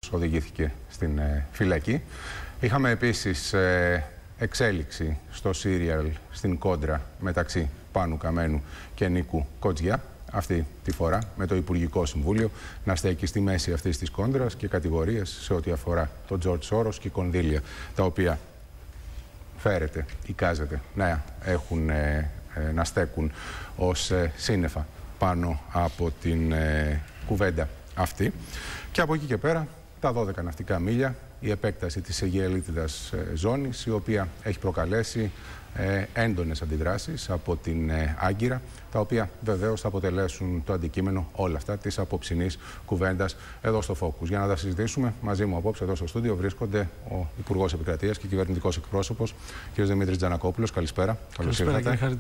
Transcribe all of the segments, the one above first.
οδηγήθηκε στην φυλακή. Είχαμε επίσης εξέλιξη στο σύριαλ στην κόντρα μεταξύ Πάνου Καμένου και Νίκου Κοτζιά. Αυτή τη φορά με το Υπουργικό Συμβούλιο να στέκει στη μέση αυτής της κόντρας και κατηγορίες σε ό,τι αφορά τον Τζορτζ Σόρος και κονδύλια τα οποία φέρεται, εικάζεται να στέκουν ως σύννεφα πάνω από την κουβέντα αυτή. Και από εκεί και πέρα τα 12 ναυτικά μίλια, η επέκταση της Αιγαιολίτιδας ζώνης, η οποία έχει προκαλέσει έντονες αντιδράσεις από την Άγκυρα, τα οποία βεβαίως θα αποτελέσουν το αντικείμενο όλα αυτά της απόψινής κουβέντας εδώ στο Focus. Για να τα συζητήσουμε μαζί μου απόψε εδώ στο στούντιο βρίσκονται ο Υπουργός Επικρατείας και κυβερνητικός εκπρόσωπος κ. Δημήτρης Τζανακόπουλος. Καλησπέρα. Καλώς ήρθατε.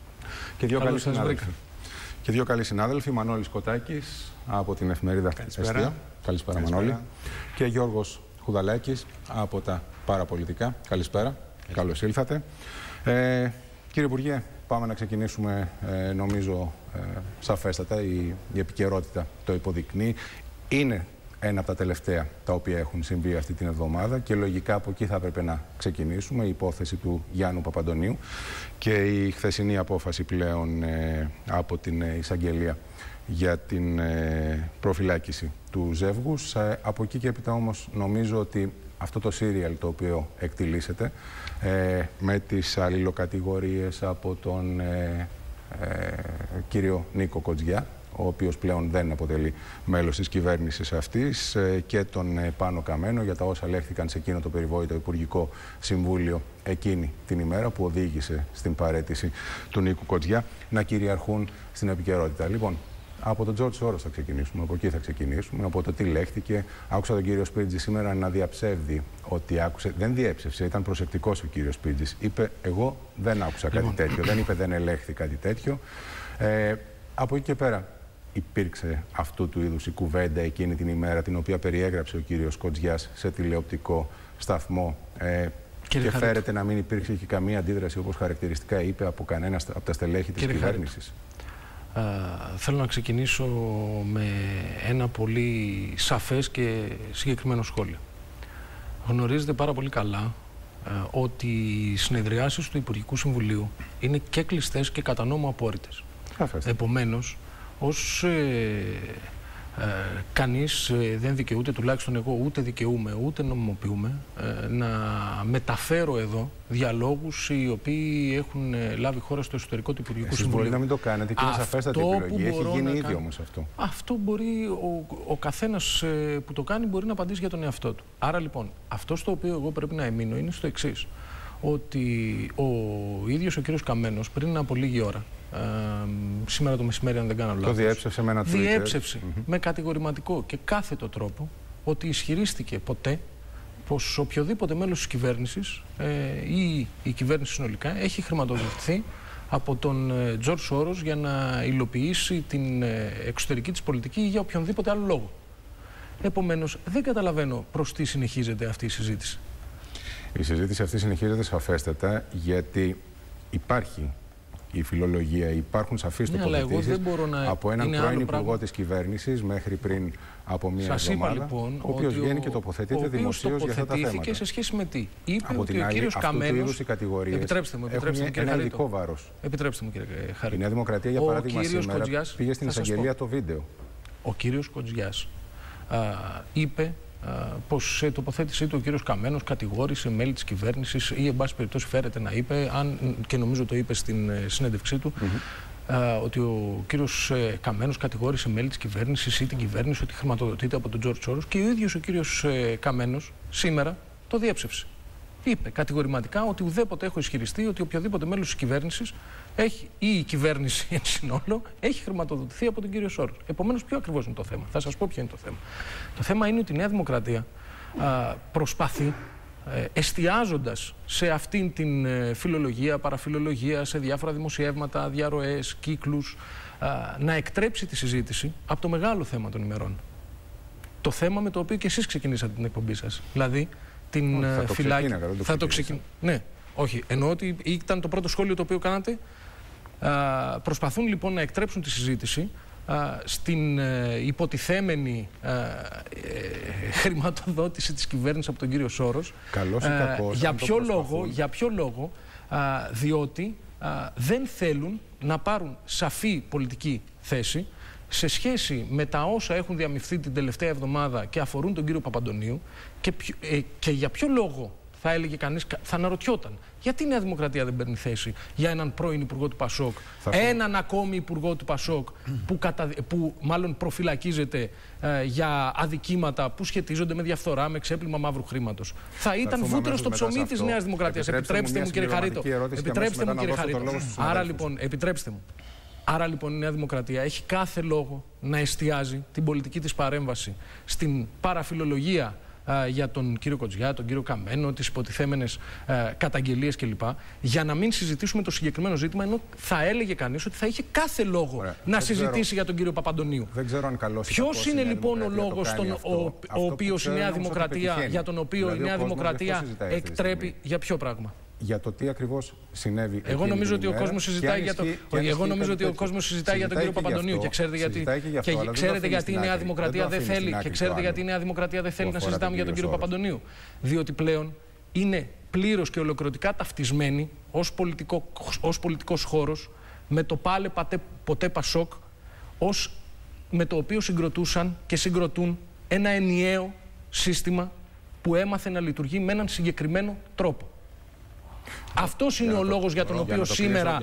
Και δύο καλοί συνάδελφοι, Μανώλης Κοτάκης από την εφημερίδα Εστία. Καλησπέρα Μανώλη. Και Γιώργος Χουδαλάκης από τα Παραπολιτικά. Καλησπέρα. Καλώς ήλθατε. Κύριε Υπουργέ, πάμε να ξεκινήσουμε, νομίζω, σαφέστατα. Η επικαιρότητα το υποδεικνύει. Είναι ένα από τα τελευταία τα οποία έχουν συμβεί αυτή την εβδομάδα και λογικά από εκεί θα έπρεπε να ξεκινήσουμε. Η υπόθεση του Γιάννου Παπαντονίου και η χθεσινή απόφαση πλέον από την εισαγγελία για την προφυλάκηση του ζεύγους. Από εκεί και έπειτα όμως νομίζω ότι αυτό το σύριαλ το οποίο εκτιλήσεται με τις αλληλοκατηγορίες από τον κύριο Νίκο Κοτζιά, ο οποίος πλέον δεν αποτελεί μέλος της κυβέρνησης αυτής, και τον Πάνο Καμένο για τα όσα λέχθηκαν σε εκείνο το περιβόητο Υπουργικό Συμβούλιο εκείνη την ημέρα που οδήγησε στην παραίτηση του Νίκου Κοτζιά, να κυριαρχούν στην επικαιρότητα. Λοιπόν, από τον Τζορτζ Σόρος θα ξεκινήσουμε, από εκεί θα ξεκινήσουμε, από το τι λέχθηκε. Άκουσα τον κύριο Σπίρτζη σήμερα να διαψεύδει ότι άκουσε. Δεν διέψευσε, ήταν προσεκτικός ο κύριος Σπίρτζης. Είπε: εγώ δεν άκουσα κάτι τέτοιο. Δεν είπε: δεν ελέγχθη κάτι τέτοιο. Από εκεί και πέρα υπήρξε αυτού του είδους η κουβέντα εκείνη την ημέρα, την οποία περιέγραψε ο κύριος Κοτζιάς σε τηλεοπτικό σταθμό. Και φέρεται να μην υπήρξε και καμία αντίδραση, όπως χαρακτηριστικά είπε, από κανένα από τα στελέχη της κυβέρνησης. Θέλω να ξεκινήσω με ένα πολύ σαφές και συγκεκριμένο σχόλιο. Γνωρίζετε πάρα πολύ καλά ότι οι συνεδριάσεις του Υπουργικού Συμβουλίου είναι και κλειστές και κατά νόμο απόρριτες. Επομένως, ως κανείς δεν δικαιούται, τουλάχιστον εγώ ούτε δικαιούμαι ούτε νομιμοποιούμε, να μεταφέρω εδώ διαλόγους οι οποίοι έχουν λάβει χώρα στο εσωτερικό του Υπουργικού Συμβουλίου. Μπορεί να μην το κάνετε και είναι σαφέστατη επιλογή. Έχει γίνει ήδη όμως αυτό. Αυτό μπορεί, ο καθένας που το κάνει μπορεί να απαντήσει για τον εαυτό του. Άρα λοιπόν, αυτό στο οποίο εγώ πρέπει να εμείνω είναι στο εξής. Ότι ο ίδιος ο κύριος Καμένος πριν από λίγη ώρα, σήμερα το μεσημέρι αν δεν κάνω λάθος, το διέψευσε με ένα Twitter. Διέψευσε με κατηγορηματικό και κάθετο τρόπο ότι ισχυρίστηκε ποτέ πως οποιοδήποτε μέλος της κυβέρνησης ή η κυβέρνηση συνολικά έχει χρηματοδοτηθεί από τον Τζορτζ Σόρος για να υλοποιήσει την εξωτερική της πολιτική ή για οποιονδήποτε άλλο λόγο. Επομένως, δεν καταλαβαίνω προς τι συνεχίζεται αυτή η συζήτηση. Η συζήτηση αυτή συνεχίζεται σαφέστατα γιατί υπάρχει η φιλολογία, υπάρχουν σαφείς τοποθετήσεις από έναν πρώην υπουργό της κυβέρνησης μέχρι πριν από μία εβδομάδα, λοιπόν, ο οποίος βγαίνει και τοποθετείται δημοσίως για αυτά τα θέματα. Σε σχέση με τι? Είπε από ότι την ο κύριος Καμένος. Επιτρέψτε μου, ένα ειδικό βάρος. Επιτρέψτε μου, κύριε Χαρίτο. Η Νέα Δημοκρατία, για παράδειγμα, σήμερα πήγε στην εισαγγελία το βίντεο. Ο κύριος Κοτζιάς είπε πως σε τοποθέτησή του ο κύριος Καμένος κατηγόρησε μέλη της κυβέρνησης ή εν πάση περιπτώσει φέρεται να είπε, και νομίζω το είπε στην συνέντευξή του, ότι ο κύριος Καμένος κατηγόρησε μέλη της κυβέρνησης ή την κυβέρνηση ότι χρηματοδοτείται από τον Τζορτζ Σόρος, και ο ίδιος ο κύριος Καμένος σήμερα το διέψευσε. Είπε κατηγορηματικά ότι ουδέποτε έχω ισχυριστεί ότι οποιοδήποτε μέλος της κυβέρνησης ή η κυβέρνηση εν συνόλο έχει χρηματοδοτηθεί από τον κύριο Σόρος. Επομένως, ποιο ακριβώς είναι το θέμα? Θα σας πω ποιο είναι το θέμα. Το θέμα είναι ότι η Νέα Δημοκρατία προσπαθεί, εστιάζοντας σε αυτήν την φιλολογία, παραφιλολογία, σε διάφορα δημοσιεύματα, διαρροές, κύκλους, να εκτρέψει τη συζήτηση από το μεγάλο θέμα των ημερών. Το θέμα με το οποίο και εσείς ξεκινήσατε την εκπομπή σας. Δηλαδή, την φυλάκη. Θα το ξεκινήσω. Ναι, όχι. Εννοώ ότι ήταν το πρώτο σχόλιο το οποίο κάνατε. Προσπαθούν λοιπόν να εκτρέψουν τη συζήτηση στην υποτιθέμενη χρηματοδότηση της κυβέρνησης από τον κύριο Σόρος. Καλώς ή κακώς, Για ποιο λόγο? Διότι δεν θέλουν να πάρουν σαφή πολιτική θέση σε σχέση με τα όσα έχουν διαμειφθεί την τελευταία εβδομάδα και αφορούν τον κύριο Παπαντονίου, και για ποιο λόγο θα έλεγε κανείς, θα αναρωτιόταν γιατί η Νέα Δημοκρατία δεν παίρνει θέση για έναν πρώην υπουργό του Πασόκ, έναν ακόμη υπουργό του Πασόκ που μάλλον προφυλακίζεται για αδικήματα που σχετίζονται με διαφθορά, με ξέπλυμα μαύρου χρήματος. Θα ήταν βούτυρο στο ψωμί της Νέας Δημοκρατίας. Επιτρέψτε μου, κύριε Χαρίτο. Άρα λοιπόν η Νέα Δημοκρατία έχει κάθε λόγο να εστιάζει την πολιτική της παρέμβαση στην παραφιλολογία για τον κύριο Κοτζιά, τον κύριο Καμένο, τις υποτιθέμενες καταγγελίες κλπ. Για να μην συζητήσουμε το συγκεκριμένο ζήτημα, ενώ θα έλεγε κανείς ότι θα είχε κάθε λόγο να συζητήσει για τον κύριο Παπαντονίου. Δεν ξέρω αν καλώς. Ποιος είναι λοιπόν ο λόγος για τον οποίο η Νέα Δημοκρατία εκτρέπει για ποιο πράγμα? Για το τι ακριβώς συνέβη. Εγώ νομίζω ότι ο κόσμος συζητάει για τον κύριο Παπαντονίου και ξέρετε γιατί η Νέα Δημοκρατία δεν θέλει να συζητάμε για τον κύριο Παπαντονίου. Διότι πλέον είναι πλήρως και ολοκληρωτικά ταυτισμένη ως πολιτικός χώρος με το πάλε ποτέ Πασόκ, με το οποίο συγκροτούσαν και συγκροτούν ένα ενιαίο σύστημα που έμαθε να λειτουργεί με έναν συγκεκριμένο τρόπο. Αυτός είναι ο λόγος για τον οποίο σήμερα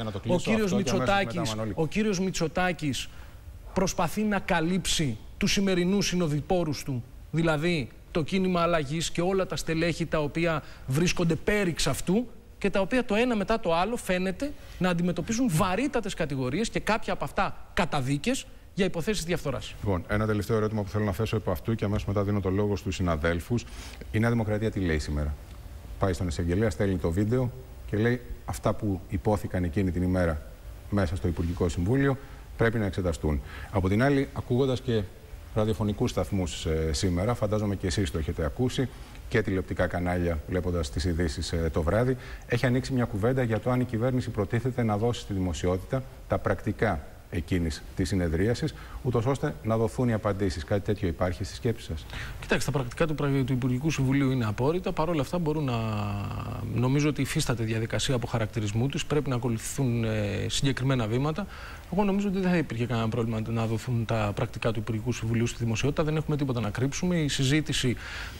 ο κύριος Μητσοτάκης προσπαθεί να καλύψει τους σημερινούς συνοδοιπόρους του, δηλαδή το κίνημα αλλαγής και όλα τα στελέχη τα οποία βρίσκονται πέριξ αυτού και τα οποία το ένα μετά το άλλο φαίνεται να αντιμετωπίζουν βαρύτατες κατηγορίες και κάποια από αυτά καταδίκες για υποθέσεις διαφθοράς. Λοιπόν, ένα τελευταίο ερώτημα που θέλω να θέσω από αυτού και αμέσως μετά δίνω το λόγο στους συναδέλφους. Η Νέα Δημοκρατία τι λέει σήμερα? Πάει στον εισαγγελέα, στέλνει το βίντεο και λέει αυτά που υπόθηκαν εκείνη την ημέρα μέσα στο Υπουργικό Συμβούλιο πρέπει να εξεταστούν. Από την άλλη, ακούγοντας και ραδιοφωνικούς σταθμούς σήμερα, φαντάζομαι και εσείς το έχετε ακούσει, και τηλεοπτικά κανάλια βλέποντας τις ειδήσεις το βράδυ, έχει ανοίξει μια κουβέντα για το αν η κυβέρνηση προτίθεται να δώσει στη δημοσιότητα τα πρακτικά εκείνης της συνεδρίασης, ούτως ώστε να δοθούν οι απαντήσεις. Κάτι τέτοιο υπάρχει στη σκέψη σας? Κοιτάξτε, τα πρακτικά του Υπουργικού Συμβουλίου είναι απόρριτα. Παρ' όλα αυτά μπορούν να. Νομίζω ότι υφίσταται διαδικασία αποχαρακτηρισμού τους. Πρέπει να ακολουθηθούν συγκεκριμένα βήματα. Εγώ νομίζω ότι δεν θα υπήρχε κανένα πρόβλημα να δοθούν τα πρακτικά του Υπουργικού Συμβουλίου στη δημοσιότητα. Δεν έχουμε τίποτα να κρύψουμε. Η συζήτηση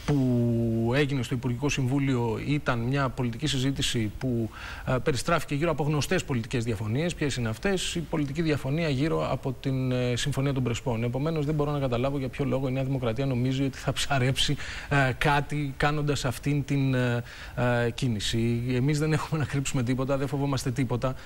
που έγινε στο Υπουργικό Συμβούλιο ήταν μια πολιτική συζήτηση που περιστράφηκε γύρω από γνωστές πολιτικές διαφωνίες. Ποιες είναι αυτές? Η πολιτική διαφωνία γύρω από την Συμφωνία των Πρεσπών. Επομένως, δεν μπορώ να καταλάβω για ποιο λόγο η Νέα Δημοκρατία νομίζει ότι θα ψαρέψει κάτι κάνοντας αυτήν την κίνηση. Εμείς δεν έχουμε να κρύψουμε τίποτα, δεν φοβόμαστε τίποτα.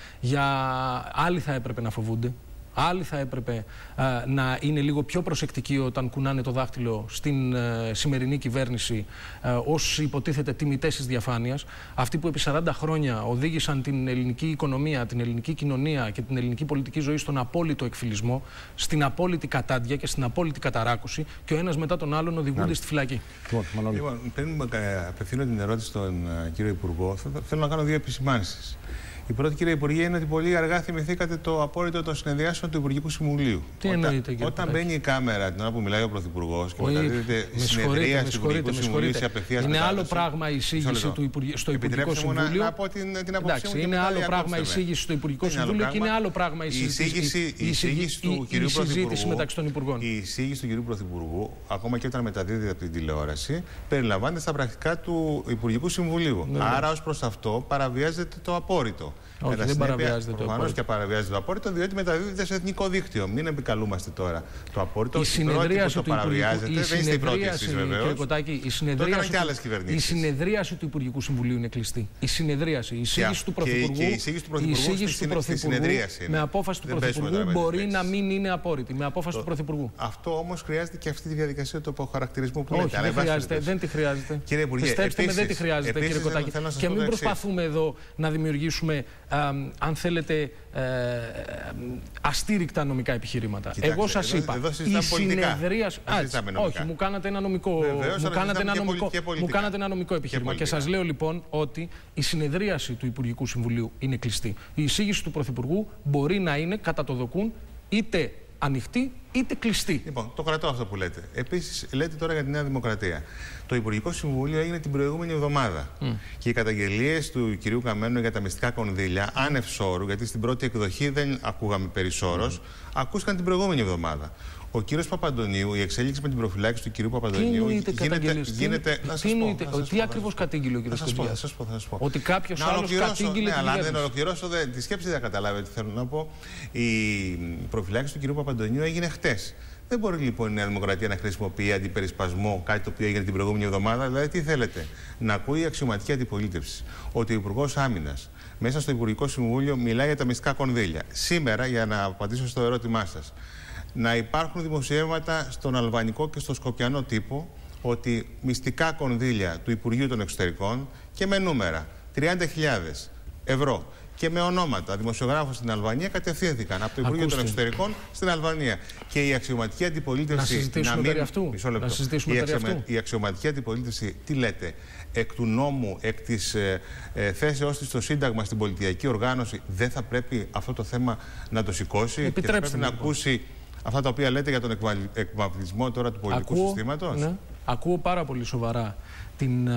Άλλοι θα έπρεπε να φοβούνται. Άλλοι θα έπρεπε να είναι λίγο πιο προσεκτικοί όταν κουνάνε το δάχτυλο στην σημερινή κυβέρνηση ως υποτίθεται τιμητές της διαφάνειας. Αυτοί που επί 40 χρόνια οδήγησαν την ελληνική οικονομία, την ελληνική κοινωνία και την ελληνική πολιτική ζωή στον απόλυτο εκφυλισμό, στην απόλυτη κατάντια και στην απόλυτη καταράκωση, και ο ένας μετά τον άλλον οδηγούνται στη φυλακή. Λοιπόν, πριν απευθύνω την ερώτηση στον κύριο Υπουργό, θέλω να κάνω δύο επισημάνσεις. Η πρώτη, κύριε Υπουργέ, είναι ότι πολύ αργά θυμηθήκατε το απόρριτο των συνεδριάσεων του Υπουργικού Συμβουλίου. Τι εννοείτε, κύριε? Όταν μπαίνει η κάμερα την ώρα που μιλάει ο Πρωθυπουργός και μεταδίδεται η συνεδρίαση του Υπουργικού Συμβουλίου σε απευθείας μετάδοση. Είναι άλλο πράγμα η εισήγηση στο Υπουργικό Συμβούλιο. Να πω την άποψή μου. Είναι άλλο πράγμα η εισήγηση στο Υπουργικό Συμβούλιο και είναι άλλο πράγμα η συζήτηση μεταξύ των Υπουργών. Η εισήγηση του κυρίου Πρωθυπουργού, ακόμα και όταν μεταδίδεται από την τηλεόραση, περιλαμβάνεται στα πρακτικά του Υπουργικού Συμβουλίου. Άρα, ως προς αυτό, παραβιάζεται το απόρριτο. Όχι, δεν παραβιάζεται το απόρριτο. Προφανώς και παραβιάζεται το απόρριτο, διότι μεταδίδεται σε εθνικό δίκτυο. Μην επικαλούμαστε τώρα το απόρριτο. Η συνεδρίαση του Υπουργικού Συμβουλίου είναι κλειστή. Η συνεδρίαση, η εισήγηση του Πρωθυπουργού με απόφαση του Πρωθυπουργού μπορεί να μην είναι απόρριτη. Με απόφαση του Πρωθυπουργού. Αυτό όμως χρειάζεται και αυτή τη διαδικασία του αποχαρακτηρισμού που λέτε. Όχι, δεν τη χρειάζεται. Κύριε Υπουργέ, πιστέψτε με, δεν τη χρειάζεται, κύριε Κοτάκη. Και μην προσπαθούμε εδώ να δημιουργήσουμε, αν θέλετε, αστήρικτα νομικά επιχειρήματα. Κοιτάξτε, εγώ σας είπα, η συνεδρίαση. Όχι, μου κάνατε ένα νομικό, επιχείρημα. Και σας λέω λοιπόν ότι η συνεδρίαση του Υπουργικού Συμβουλίου είναι κλειστή. Η εισήγηση του Πρωθυπουργού μπορεί να είναι κατά το δοκούν είτε ανοιχτή είτε κλειστή. Λοιπόν, το κρατώ αυτό που λέτε. Επίσης, λέτε τώρα για τη Νέα Δημοκρατία. Το Υπουργικό Συμβούλιο έγινε την προηγούμενη εβδομάδα. Και οι καταγγελίες του κυρίου Καμένου για τα μυστικά κονδύλια, άνευ σώρου, γιατί στην πρώτη εκδοχή δεν ακούγαμε περισσόρως, ακούστηκαν την προηγούμενη εβδομάδα. Ο κύριος Παπαντονίου, η εξέλιξη με την προφυλάκηση του κυρίου Παπαντονίου γίνεται. Τι ακριβώς κατήγγειλε ο κύριος Κοντζιάς? Θα σας πω. Ότι κάποιος άλλος κατήγγειλε. Ναι, αλλά αν δεν ολοκληρώσω, τη σκέψη δεν καταλάβετε τι θέλω να πω. Η προφυλάκηση του κυρίου Παπαντονίου έγινε χτες. Δεν μπορεί λοιπόν η Νέα Δημοκρατία να χρησιμοποιεί αντιπερισπασμό, κάτι το οποίο έγινε την προηγούμενη εβδομάδα. Δηλαδή, τι θέλετε, να ακούει η αξιωματική αντιπολίτευση ότι ο Υπουργός Άμυνας μέσα στο Υπουργικό Συμβούλιο μιλάει για τα μυστικά κονδύλια. Σήμερα, για να απαντήσω στο ερώτημά σας, να υπάρχουν δημοσιεύματα στον αλβανικό και στο σκοπιανό τύπο ότι μυστικά κονδύλια του Υπουργείου των Εξωτερικών και με νούμερα 30.000 ευρώ και με ονόματα δημοσιογράφων στην Αλβανία κατευθύνθηκαν από το Υπουργείο των Εξωτερικών στην Αλβανία. Και η αξιωματική αντιπολίτευση. Να συζητήσουμε περί αυτού. Η αξιωματική αντιπολίτευση, τι λέτε, εκ του νόμου, εκ της θέσεώς της στο Σύνταγμα, στην πολιτιακή οργάνωση, δεν θα πρέπει αυτό το θέμα να το σηκώσει και θα πρέπει να ακούσει αυτά τα οποία λέτε για τον εκμαυλισμό τώρα του πολιτικού συστήματος? Ναι. Ακούω πάρα πολύ σοβαρά την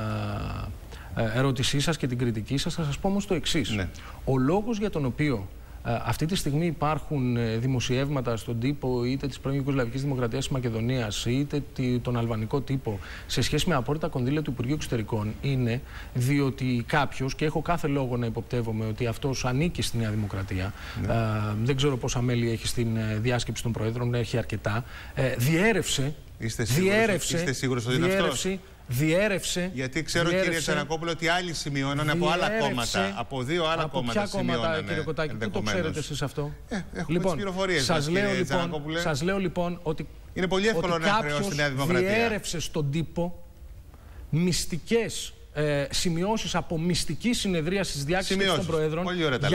ερώτησή σας και την κριτική σας. Θα σας πω όμως το εξής. Ναι. Ο λόγος για τον οποίο αυτή τη στιγμή υπάρχουν δημοσιεύματα στον τύπο είτε της πρώην Ιουγκοσλαβικής Δημοκρατίας της Μακεδονίας είτε τον αλβανικό τύπο σε σχέση με απόρριτα κονδύλια του Υπουργείου Εξωτερικών είναι διότι κάποιος, και έχω κάθε λόγο να υποπτεύομαι ότι αυτός ανήκει στη Νέα Δημοκρατία, δεν ξέρω πόσα μέλη έχει στην διάσκεψη των Προέδρων, έχει αρκετά, διέρευσε. Είστε σίγουρος ότι είναι αυτός? Διέρευσε. Γιατί ξέρω, κύριε Τσανακόπουλο, ότι άλλοι σημειώναν από άλλα κόμματα. Από δύο άλλα κόμματα σημειώνανε. Κύριε Κοτάκη, πού το ξέρετε εσείς αυτό? Έχουμε τις πληροφορίες μας, κύριε Τσανακόπουλε. Σας λέω λοιπόν ότι είναι πολύ εύκολο να χρεώσει τη Νέα Δημοκρατία. Διέρευσε στον τύπο μυστικές σημειώσεις από μυστική συνεδρία στις διάσκεψης των Προέδρων.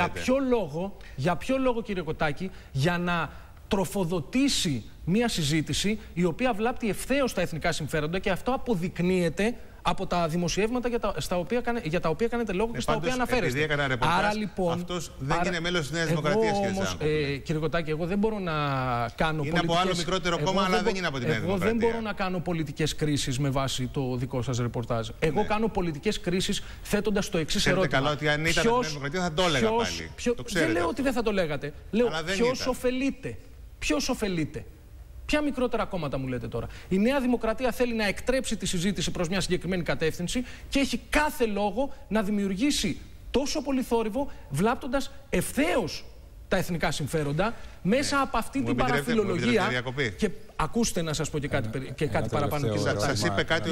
Για ποιο λόγο, κύριε Κοτάκη? Για να τροφοδοτήσει μία συζήτηση η οποία βλάπτει ευθέως τα εθνικά συμφέροντα, και αυτό αποδεικνύεται από τα δημοσιεύματα για τα οποία κάνετε λόγο και στα οποία αναφέρεστε. Άρα λοιπόν. Αυτός δεν είναι μέλος της Νέας Δημοκρατίας, κύριε Κοτάκη, εγώ δεν μπορώ να κάνω. Είναι από άλλο μικρότερο κόμμα, αλλά δεν είναι από τη Νέα Δημοκρατία. Εγώ δεν μπορώ να κάνω πολιτικές κρίσεις με βάση το δικό σας ρεπορτάζ. Εγώ κάνω πολιτικές κρίσεις θέτοντας το εξής ερώτημα. Καλά, ότι αν ήταν από τη Νέα Δημοκρατία θα το έλεγα πάλι. Δεν λέω ότι δεν θα το λέγατε. Λέω ποιος ωφελείται. Ποιος ωφελείται? Ποια μικρότερα κόμματα μου λέτε τώρα? Η Νέα Δημοκρατία θέλει να εκτρέψει τη συζήτηση προς μια συγκεκριμένη κατεύθυνση και έχει κάθε λόγο να δημιουργήσει τόσο πολύ θόρυβο, βλάπτοντας ευθέως τα εθνικά συμφέροντα μέσα από αυτή την παραφιλολογία. Και ακούστε να σας πω και κάτι παραπάνω. Σας είπε κάτι ο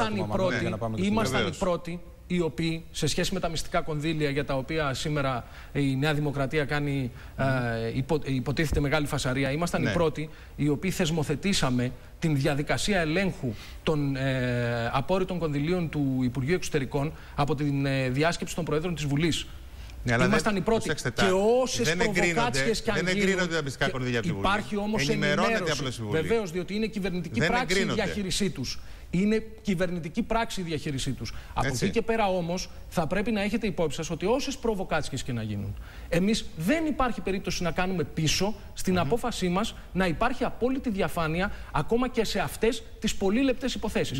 Ήμασταν οι πρώτοι οι οποίοι σε σχέση με τα μυστικά κονδύλια για τα οποία σήμερα η Νέα Δημοκρατία κάνει υποτίθεται μεγάλη φασαρία, ήμασταν οι πρώτοι οι οποίοι θεσμοθετήσαμε την διαδικασία ελέγχου των απόρριτων κονδυλίων του Υπουργείου Εξωτερικών από την διάσκεψη των Προέδρων της Βουλής. Ήμασταν οι πρώτοι. Και όσες προβοκάτσιες και αν γίνουν. Δεν εγκρίνονται τα μυστικά κονδύλια από τη Βουλή. Υπάρχει όμως ενημέρωση. Βεβαίως, διότι είναι κυβερνητική πράξη η διαχείρισή τους. Είναι κυβερνητική πράξη η διαχείρισή τους. Από εκεί και πέρα όμως θα πρέπει να έχετε υπόψη σας ότι όσες προβοκάτσιες και να γίνουν, εμείς δεν υπάρχει περίπτωση να κάνουμε πίσω στην απόφασή μας να υπάρχει απόλυτη διαφάνεια ακόμα και σε αυτές τις πολύ λεπτές υποθέσεις.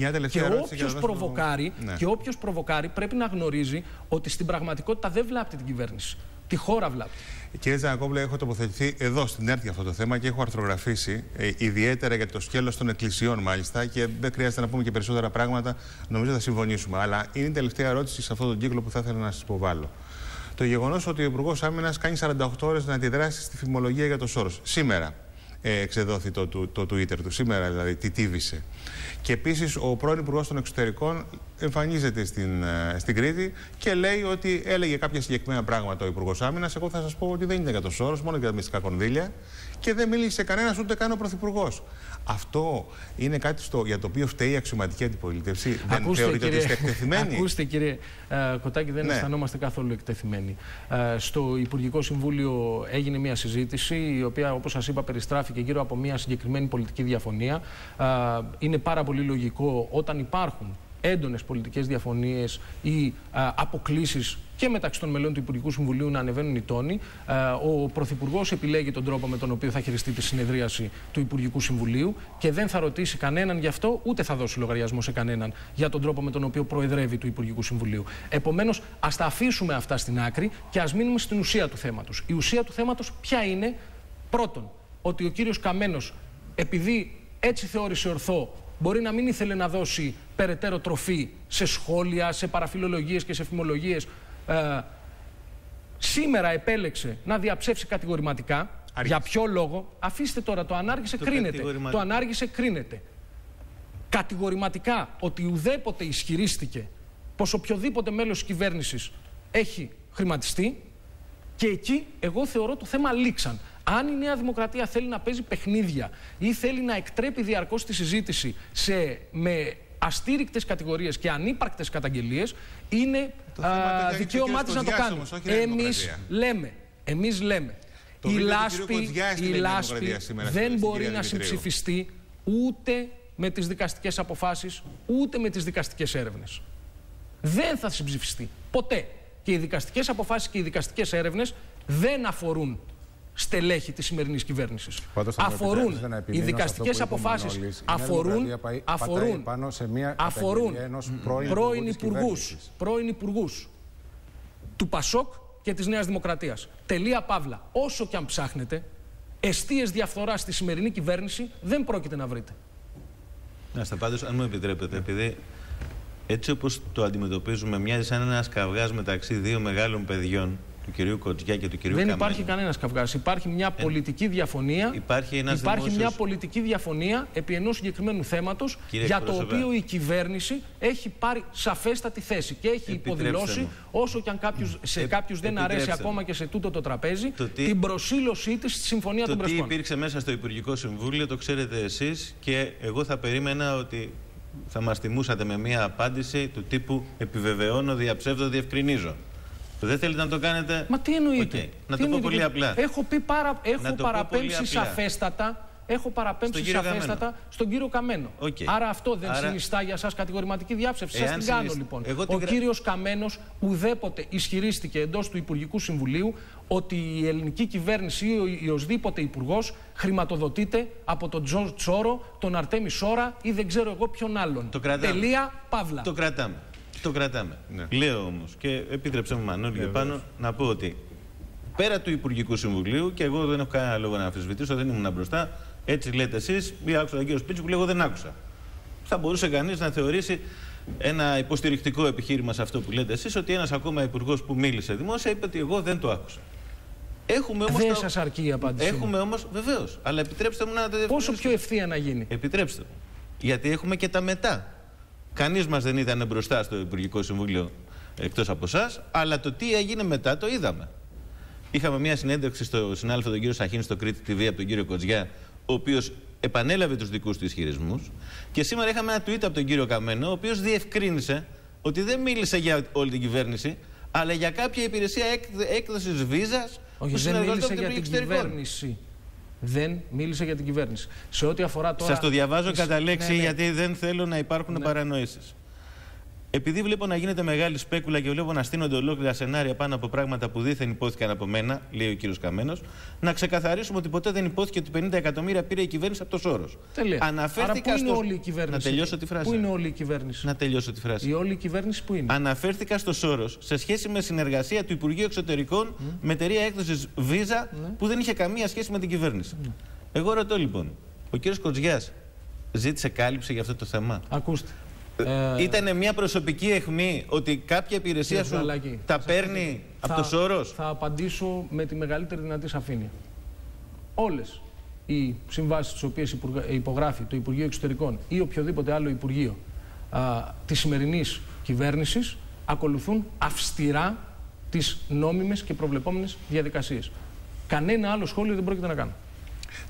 Και όποιος προβοκάρει πρέπει να γνωρίζει ότι στην πραγματικότητα δεν βλάπτει την κυβέρνηση. Τη χώρα βλάπτει. Κύριε Τζανακόπουλε, έχω τοποθετηθεί εδώ στην ΕΡΤ για αυτό το θέμα και έχω αρθρογραφήσει ιδιαίτερα για το σκέλος των εκκλησιών, μάλιστα. Και δεν χρειάζεται να πούμε και περισσότερα πράγματα. Νομίζω θα συμφωνήσουμε. Αλλά είναι η τελευταία ερώτηση σε αυτόν τον κύκλο που θα ήθελα να σας υποβάλω. Το γεγονός ότι ο Υπουργός Άμυνας κάνει 48 ώρες να αντιδράσει στη φημολογία για το Σόρος. Σήμερα εξεδόθη το Twitter του, σήμερα δηλαδή τιτίβησε. Και επίσης ο πρώην Υπουργός των Εξωτερικών εμφανίζεται στην Κρήτη και λέει ότι έλεγε κάποια συγκεκριμένα πράγματα ο Υπουργός Άμυνας. Εγώ θα σας πω ότι δεν είναι για το Σόρος, μόνο για τα μυστικά κονδύλια, και δεν μίλησε κανένας, ούτε καν ο Πρωθυπουργός. Αυτό είναι κάτι για το οποίο φταίει η αξιωματική αντιπολίτευση. Δεν θεωρείτε ότι είστε εκτεθειμένοι? Ακούστε, κύριε Κοτάκη, δεν αισθανόμαστε καθόλου εκτεθειμένοι. Στο Υπουργικό Συμβούλιο έγινε μια συζήτηση, η οποία, όπως σας είπα, περιστράφηκε γύρω από μια συγκεκριμένη πολιτική διαφωνία. Είναι πάρα πολύ λογικό όταν υπάρχουν έντονες πολιτικές διαφωνίες ή αποκλίσεις και μεταξύ των μελών του Υπουργικού Συμβουλίου να ανεβαίνουν οι τόνοι. Ο Πρωθυπουργός επιλέγει τον τρόπο με τον οποίο θα χειριστεί τη συνεδρίαση του Υπουργικού Συμβουλίου και δεν θα ρωτήσει κανέναν γι' αυτό, ούτε θα δώσει λογαριασμό σε κανέναν για τον τρόπο με τον οποίο προεδρεύει του Υπουργικού Συμβουλίου. Επομένως, ας τα αφήσουμε αυτά στην άκρη και ας μείνουμε στην ουσία του θέματος. Η ουσία του θέματος ποια είναι? Πρώτον, ότι ο κύριος Καμένος, επειδή έτσι θεώρησε ορθό, μπορεί να μην ήθελε να δώσει περαιτέρω τροφή σε σχόλια, σε παραφιλολογίες και σε φημολογίες. Σήμερα επέλεξε να διαψεύσει κατηγορηματικά. Άργησε. Για ποιο λόγο? Αφήστε τώρα, το ανάργησε, κρίνεται. Το ανάργησε, κρίνεται. Κατηγορηματικά ότι ουδέποτε ισχυρίστηκε πως οποιοδήποτε μέλος της κυβέρνησης έχει χρηματιστεί, και εκεί εγώ θεωρώ το θέμα λήξαν. Αν η Νέα Δημοκρατία θέλει να παίζει παιχνίδια ή θέλει να εκτρέπει διαρκώς τη συζήτηση με αστήρικτες κατηγορίες και ανύπαρκτες καταγγελίες, είναι δικαίωμά της να το κάνει. Εμείς λέμε, η λάσπη δεν μπορεί να συμψηφιστεί ούτε με τις δικαστικές αποφάσεις, ούτε με τις δικαστικές έρευνες. Δεν θα συμψηφιστεί ποτέ. Και οι δικαστικές αποφάσεις και οι δικαστικές έρευνες δεν αφορούν στελέχη της σημερινής κυβέρνησης. Αφορούν οι δικαστικές αποφάσεις, αφορούν πρώην υπουργούς του ΠΑΣΟΚ και της Νέας Δημοκρατίας. Τελεία παύλα. Όσο και αν ψάχνετε, εστίες διαφθοράς στη σημερινή κυβέρνηση δεν πρόκειται να βρείτε. Πάντως, αν μου επιτρέπετε, επειδή έτσι όπως το αντιμετωπίζουμε, μοιάζει σαν ένας καυγάς μεταξύ δύο μεγάλων παιδιών, του κυρίου Κοτζιά και του κυρίου Καμένου. Δεν υπάρχει κανένας καυγάς. Υπάρχει μια πολιτική διαφωνία. Υπάρχει μια πολιτική διαφωνία επί ενός συγκεκριμένου θέματος, για το οποίο η κυβέρνηση έχει πάρει σαφέστατη θέση και έχει υποδηλώσει, όσο και αν σε κάποιους δεν αρέσει ακόμα και σε τούτο το τραπέζι, την προσήλωσή της στη Συμφωνία των Πρεσπών. Τι υπήρξε μέσα στο Υπουργικό Συμβούλιο το ξέρετε εσείς, και εγώ θα περίμενα ότι θα μας τιμούσατε με μια απάντηση του τύπου «Επιβεβαιώνω, διαψεύδω, διευκρινίζω». Δεν θέλετε να το κάνετε? Μα τι εννοείτε? Να το πω πολύ απλά. Έχω παραπέμψει σαφέστατα. Έχω παραπέμψει σαφέστατα στον κύριο Καμένο. Άρα αυτό δεν συνιστά για σας κατηγορηματική διάψευση? Σας την κάνω λοιπόν. Ο κύριος Καμένος ουδέποτε ισχυρίστηκε εντός του Υπουργικού Συμβουλίου ότι η ελληνική κυβέρνηση ή οσδήποτε υπουργός χρηματοδοτείται από τον Τζορτζ Τσόρο, τον Αρτέμι Σόρα ή δεν ξέρω εγώ ποιον άλλον. Τελεία παύλα. Το κρατάμε. Ναι. Λέω όμως, και επίτρεψε μου Μανώλη και πάνω, να πω ότι πέρα του Υπουργικού Συμβουλίου, και εγώ δεν έχω κανένα λόγο να αμφισβητήσω, δεν ήμουν μπροστά, έτσι λέτε εσείς, ή άκουσα τον κύριο Σπίτσου που λέγω δεν άκουσα. Θα μπορούσε κανείς να θεωρήσει ένα υποστηρικτικό επιχείρημα σε αυτό που λέτε εσείς, ότι ένας ακόμα υπουργός που μίλησε δημόσια είπε ότι εγώ δεν το άκουσα. Δεν σας αρκεί η απάντηση? Έχουμε όμως, βεβαίως, αλλά επιτρέψτε μου να το πόσο πιο ευθεία να γίνει? Επιτρέψτε μου. Γιατί έχουμε και τα μετά. Κανείς μας δεν ήταν μπροστά στο Υπουργικό Συμβούλιο εκτός από εσάς, αλλά το τι έγινε μετά το είδαμε. Είχαμε μια συνέντευξη στο συνάδελφο τον κύριο Σαχίνη στο Κρήτη TV από τον κύριο Κοτζιά, ο οποίος επανέλαβε τους δικούς του ισχυρισμούς. Και σήμερα είχαμε ένα tweet από τον κύριο Καμένο, ο οποίος διευκρίνησε ότι δεν μίλησε για όλη την κυβέρνηση, αλλά για κάποια υπηρεσία έκδοσης βίζας. Όχι, δεν μίλησε για την κυβέρνηση. Δεν μίλησε για την κυβέρνηση. Σε ό,τι αφορά τώρα. Σας το διαβάζω κατά λέξη, γιατί δεν θέλω να υπάρχουν παρανοήσεις. Επειδή βλέπω να γίνεται μεγάλη σπέκουλα και βλέπω να στείνονται ολόκληρα σενάρια πάνω από πράγματα που δήθεν υπόθηκαν από μένα, λέει ο κύριος Καμένος, να ξεκαθαρίσουμε ότι ποτέ δεν υπόθηκε ότι 50 εκατομμύρια πήρε η κυβέρνηση από το Σόρος. Αναφέρθηκα πού είναι όλη η κυβέρνηση? Να τελειώσω τη φράση. Πού είναι όλη η κυβέρνηση? Να τελειώσω τη φράση. Η όλη η κυβέρνηση πού είναι? Αναφέρθηκα στο Σόρος σε σχέση με συνεργασία του Υπουργείου Εξωτερικών με εταιρεία έκδοσης Visa που δεν είχε καμία σχέση με την κυβέρνηση. Εγώ ρωτώ λοιπόν, ο κύριος Κοτζιάς ζήτησε κάλυψη για αυτό το θέμα? Ακούστε. Ήτανε μια προσωπική αιχμή ότι κάποια υπηρεσία σου τα παίρνει από το Σόρος? Θα απαντήσω με τη μεγαλύτερη δυνατή σαφήνεια. Όλες οι συμβάσεις τις οποίες υπογράφει το Υπουργείο Εξωτερικών ή οποιοδήποτε άλλο Υπουργείο της σημερινής κυβέρνησης ακολουθούν αυστηρά τις νόμιμες και προβλεπόμενες διαδικασίες. Κανένα άλλο σχόλιο δεν πρόκειται να κάνω.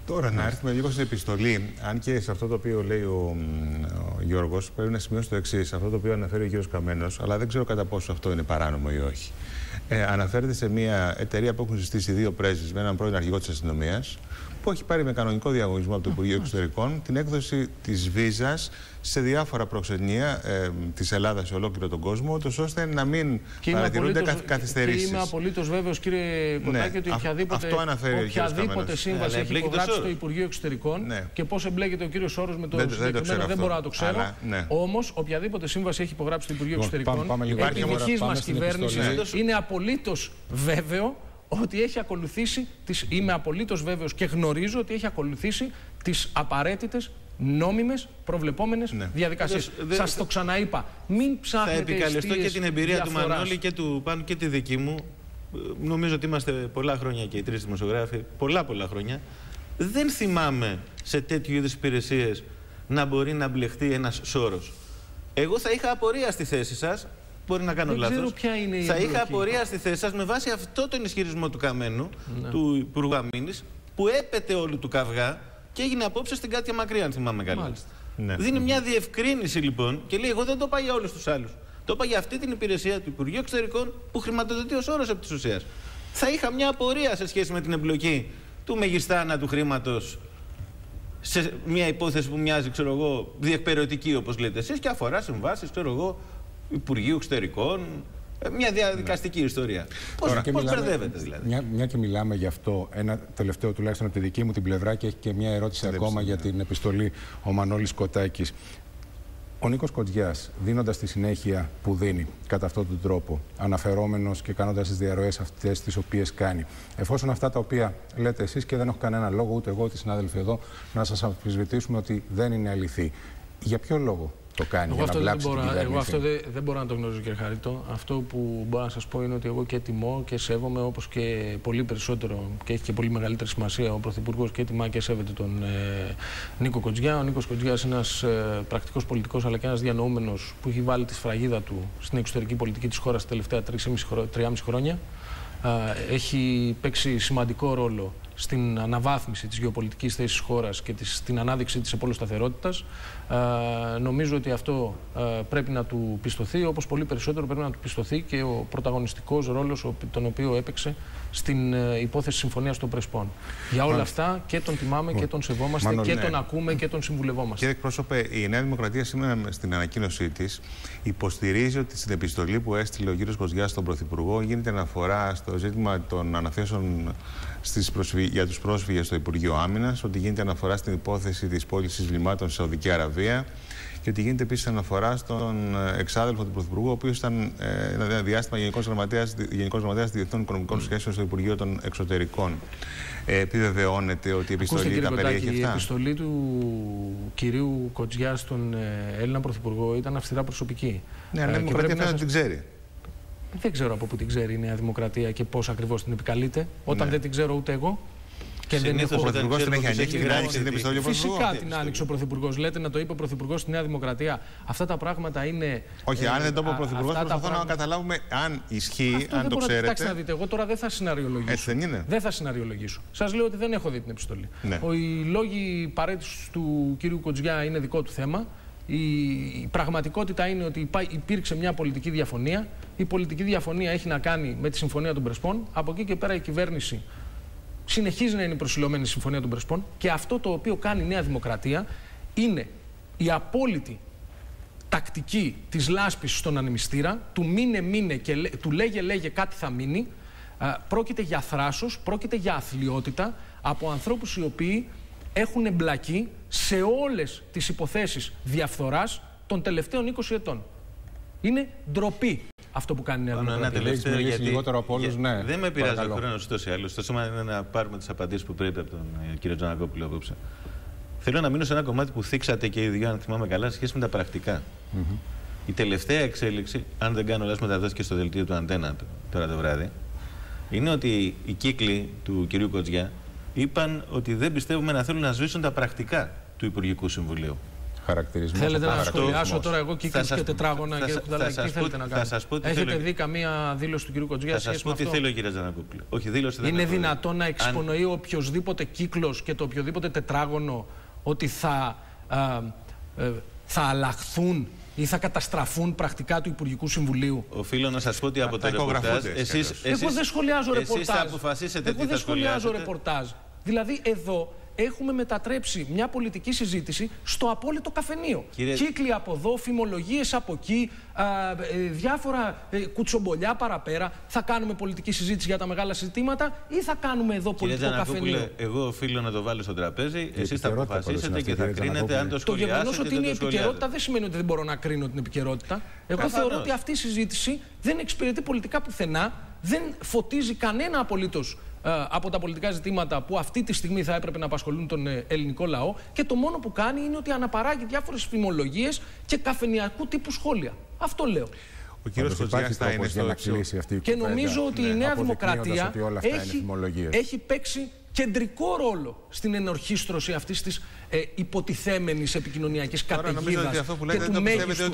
Τώρα να έρθουμε λίγο στην επιστολή, αν και σε αυτό το οποίο λέει ο Γιώργος, πρέπει να σημειώσει το εξής, αυτό το οποίο αναφέρει ο κύριος Καμένος, αλλά δεν ξέρω κατά πόσο αυτό είναι παράνομο ή όχι. Αναφέρεται σε μια εταιρεία που έχουν συστήσει 2 πρέσβεις με έναν πρώην αρχηγό της αστυνομίας, που έχει πάρει με κανονικό διαγωνισμό από το Υπουργείο Εξωτερικών την έκδοση της βίζας σε διάφορα προξενία της Ελλάδας σε ολόκληρο τον κόσμο, ώστε να μην παρατηρούνται καθυστερήσεις. Και είμαι απολύτως βέβαιος, κύριε Κοτάκη, ότι οποιαδήποτε σύμβαση έχει υπογράψει το Υπουργείο Εξωτερικών και πώς εμπλέκεται ο κύριος Σόρος με το συγκεκριμένο δεν μπορώ να το ξέρω. Όμως, οποιαδήποτε σύμβαση έχει υπογράψει το Υπουργείο Εξωτερικών, επί δικής μας κυβέρνησης, είναι απολύτως βέβαιο ότι έχει ακολουθήσει είμαι απολύτως βέβαιος και γνωρίζω ότι έχει ακολουθήσει τις απαραίτητες νόμιμες, προβλεπόμενες διαδικασίες. Σας το ξαναείπα. Μην ψάχνετε. Θα επικαλεστώ και την εμπειρία του Μανώλη και του Πάνου και τη δική μου. Νομίζω ότι είμαστε πολλά χρόνια και οι 3 δημοσιογράφοι, πολλά χρόνια. Δεν θυμάμαι σε τέτοιου είδους υπηρεσίες να μπορεί να μπλεχτεί ένας Σόρος. Εγώ θα είχα απορία στη θέση σας. Μπορεί να κάνω λάθος. Θα είχα απορία στη θέση σας με βάση αυτό τον ισχυρισμό του Καμένου, του Υπουργού Αμήνης, που έπεται όλου του καυγά και έγινε απόψε στην Κάτια Μακρύ, αν θυμάμαι καλά. Δίνει μια διευκρίνηση λοιπόν και λέει: εγώ δεν το είπα για όλους τους άλλους. Το είπα για αυτή την υπηρεσία του Υπουργείου Εξωτερικών που χρηματοδοτεί ο Σόρος επί της ουσίας. Θα είχα μια απορία σε σχέση με την εμπλοκή του μεγιστάνα του χρήματος σε μια υπόθεση που μοιάζει, ξέρω εγώ, διεκπαιρεωτική όπως λέτε εσείς και αφορά συμβάσεις, ξέρω εγώ, Υπουργείου Εξωτερικών, μια διαδικαστική ιστορία. Πώς μπερδεύεται δηλαδή. Μια και μιλάμε γι' αυτό, ένα τελευταίο τουλάχιστον από τη δική μου την πλευρά και έχει και μια ερώτηση ακόμα για την επιστολή ο Μανώλης Κοτάκης. Ο Νίκος Κοτζιάς, δίνοντας τη συνέχεια που δίνει κατά αυτόν τον τρόπο, αναφερόμενος και κάνοντας τις διαρροές αυτές τις οποίες κάνει, εφόσον αυτά τα οποία λέτε εσείς και δεν έχω κανένα λόγο, ούτε εγώ, ούτε οι συνάδελφοι εδώ, να σας αμφισβητήσουμε ότι δεν είναι αληθή, για ποιο λόγο το κάνει? Εγώ αυτό δεν μπορώ να το γνωρίζω, κύριε Χαρίτο. Αυτό που μπορώ να σας πω είναι ότι εγώ και τιμώ και σέβομαι, όπως και πολύ περισσότερο και έχει και πολύ μεγαλύτερη σημασία ο Πρωθυπουργός, και τιμά και σέβεται τον Νίκο Κοτζιά. Ο Νίκος Κοτζιάς είναι ένας πρακτικός πολιτικός αλλά και ένας διανοούμενος που έχει βάλει τη σφραγίδα του στην εξωτερική πολιτική της χώρας τα τελευταία 3,5 χρόνια. Έχει παίξει σημαντικό ρόλο στην αναβάθμιση της γεωπολιτικής θέσης της χώρας και στην ανάδειξή της επολοσταθερότητας. Νομίζω ότι αυτό πρέπει να του πιστωθεί, όπως πολύ περισσότερο πρέπει να του πιστωθεί και ο πρωταγωνιστικός ρόλος τον οποίο έπαιξε στην υπόθεση συμφωνίας των Πρεσπών. Για όλα αυτά και τον τιμάμε και τον σεβόμαστε και τον ακούμε και τον συμβουλευόμαστε. Κύριε εκπρόσωπε, η Νέα Δημοκρατία σήμερα στην ανακοίνωσή της υποστηρίζει ότι στην επιστολή που έστειλε ο κ. Κοτζιάς στον Πρωθυπουργό γίνεται αναφορά στο ζήτημα των αναθέσεων για τους πρόσφυγες στο Υπουργείο Άμυνας, ότι γίνεται αναφορά στην υπόθεση της πώλησης βλημάτων στη Σαουδική Αραβία και ότι γίνεται επίσης αναφορά στον εξάδελφο του Πρωθυπουργού, ο οποίος ήταν ένα διάστημα Γενικός Γραμματέας Διεθνών Οικονομικών Σχέσεων στο Υπουργείο των Εξωτερικών. Επιβεβαιώνεται ότι η επιστολή τα περιέχει αυτά? Η επιστολή του κυρίου Κοτζιά στον Έλληνα Πρωθυπουργό ήταν αυστηρά προσωπική. Ναι, αλλά η Δημοκρατία δεν την ξέρει. Δεν ξέρω από πού την ξέρει η Νέα Δημοκρατία και πώς ακριβώς την επικαλείται, όταν δεν την ξέρω ούτε εγώ. Και συνήθως ο Πρωθυπουργός την έχει ανοίξει, την άνοιξε την επιστολή. Φυσικά την άνοιξε ο Πρωθυπουργός. Λέτε να το είπε ο Πρωθυπουργός στη Νέα Δημοκρατία. Αυτά τα πράγματα είναι. Όχι, αν δεν το είπε ο Πρωθυπουργός, προσπαθώ να καταλάβουμε αν ισχύει, αν το ξέρετε. Κοιτάξτε να δείτε, εγώ τώρα δεν θα σεναριολογήσω. Έτσι δεν είναι? Δεν θα σεναριολογήσω. Σας λέω ότι δεν έχω δει την επιστολή. Οι λόγοι παρέτησης του κ. Κοτζιά είναι δικό του θέμα. Η πραγματικότητα είναι ότι υπήρξε μια πολιτική διαφωνία. Η πολιτική διαφωνία έχει να κάνει με τη Συμφωνία των Πρεσπών. Από εκεί και πέρα η κυβέρνηση συνεχίζει να είναι προσιλωμένη στη Συμφωνία των Πρεσπών και αυτό το οποίο κάνει η Νέα Δημοκρατία είναι η απόλυτη τακτική της λάσπης στον ανεμιστήρα, του μείνε και του λέγε κάτι θα μείνει. Πρόκειται για θράσος, πρόκειται για αθλιότητα από ανθρώπους οι οποίοι έχουν εμπλακεί σε όλες τις υποθέσεις διαφθοράς των τελευταίων 20 ετών. Είναι ντροπή αυτό που κάνει η Νέα Δημοκρατία. Ένα τελευταίο, γιατί λιγότερο από όλους, ναι. Δεν με πειράζει ο χρόνος τόσο ή άλλως. Το θέμα είναι να πάρουμε τις απαντήσεις που πρέπει από τον κύριο Τζανακόπουλο απόψε. Θέλω να μείνω σε ένα κομμάτι που θίξατε και οι δύο, αν θυμάμαι καλά, σε σχέση με τα πρακτικά. Η τελευταία εξέλιξη, αν δεν κάνω λάθος, μεταδόθηκε στο δελτίο του Αντένα τώρα το βράδυ, είναι ότι οι κύκλοι του κυρίου Κοτζιά είπαν ότι δεν πιστεύουμε να θέλουν να σβήσουν τα πρακτικά του Υπουργικού Συμβουλίου. χαρακτηρισμό. Θέλετε να σχολιάσω τώρα εγώ κύκλους και τετράγωνα και κουταλάκι? Τι θέλετε να κάνετε? Έχετε δει καμία δήλωση του κ. Κοτζιά? Θα σας πω τι θέλει ο κ. Τζανακόπουλο. Όχι, δήλωση δεν είναι δυνατόν να εξπονοεί οποιοδήποτε κύκλος και το οποιοδήποτε τετράγωνο ότι θα αλλάχθουν ή θα καταστραφούν πρακτικά του Υπουργικού Συμβουλίου? Οφείλω να σας πω ότι από το ρεπορτάζ εγώ δεν σχολιάζω ρεπορτάζ. Εσείς θα αποφασίσετε εγώ τι δεν θα σχολιάζω ρεπορτάζ. Δηλαδή εδώ έχουμε μετατρέψει μια πολιτική συζήτηση στο απόλυτο καφενείο. Κύκλοι από εδώ, φημολογίες από εκεί, διάφορα κουτσομπολιά παραπέρα. Θα κάνουμε πολιτική συζήτηση για τα μεγάλα ζητήματα ή θα κάνουμε εδώ πολιτικό καφενείο? Εγώ οφείλω να το βάλω στο τραπέζι. Εσείς θα αποφασίσετε και θα κρίνετε αν το σχολιάσετε. Το γεγονός ότι είναι επικαιρότητα δεν σημαίνει ότι δεν μπορώ να κρίνω την επικαιρότητα. Εγώ θεωρώ ότι αυτή η συζήτηση δεν εξυπηρετεί πολιτικά πουθενά, δεν φωτίζει κανένα απολύτως από τα πολιτικά ζητήματα που αυτή τη στιγμή θα έπρεπε να απασχολούν τον ελληνικό λαό, και το μόνο που κάνει είναι ότι αναπαράγει διάφορες φημολογίες και καφενειακού τύπου σχόλια. Αυτό λέω. Ο κύριος Κοτζιάς θα είναι στο και νομίζω ότι η Νέα Δημοκρατία έχει παίξει κεντρικό ρόλο στην ενορχίστρωση αυτής της υποτιθέμενης επικοινωνιακής καταιγίδας και του μέγιστου